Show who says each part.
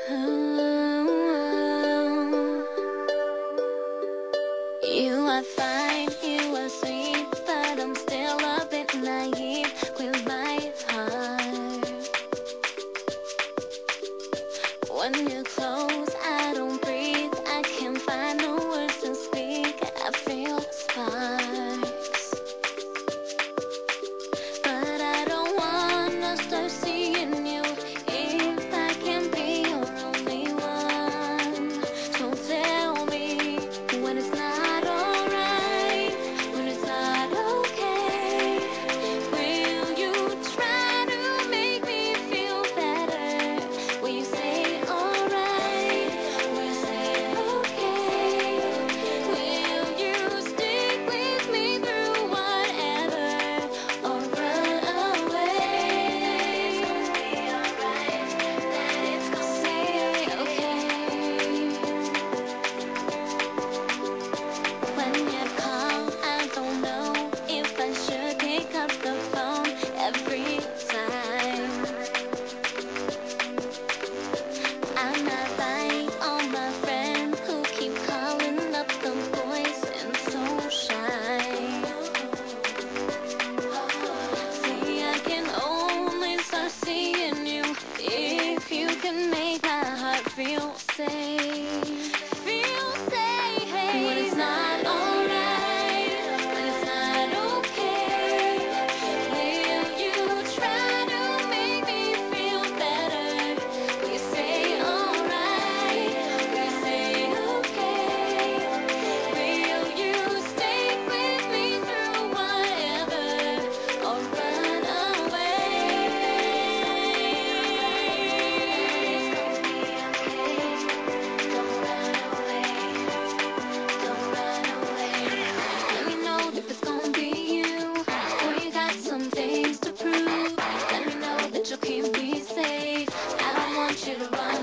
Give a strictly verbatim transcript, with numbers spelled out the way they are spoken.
Speaker 1: You are fine, you are sweet, but I'm still a bit naive with my heart. When you're close, I don't breathe, I can't find the words to speak. I feel sparks, but I don't wanna start seeing you if I can be your only one. So tell me when it's not alright, when it's not okay. Will you try to make me feel better? Will you say alright? Will you say okay? Will you stick with me through whatever, or run away? It's gonna be alright, that it's gonna be okay. When you call, I don't know if I should pick up the phone every time. I'm not like all my friends who keep calling up the boys and so shy. See, I can only start seeing you if you can make my heart feel safe. Feel safe when it's not alright, when it's not okay. Will you try to make me feel better? Will you say alright? Will you say okay? Will you stick with me through whatever, or run away? It's gonna be okay. Don't run away. Don't run away. Let me know if it's gonna be you, or you got some things to prove. Let me know that you'll keep me safe. I don't want you to run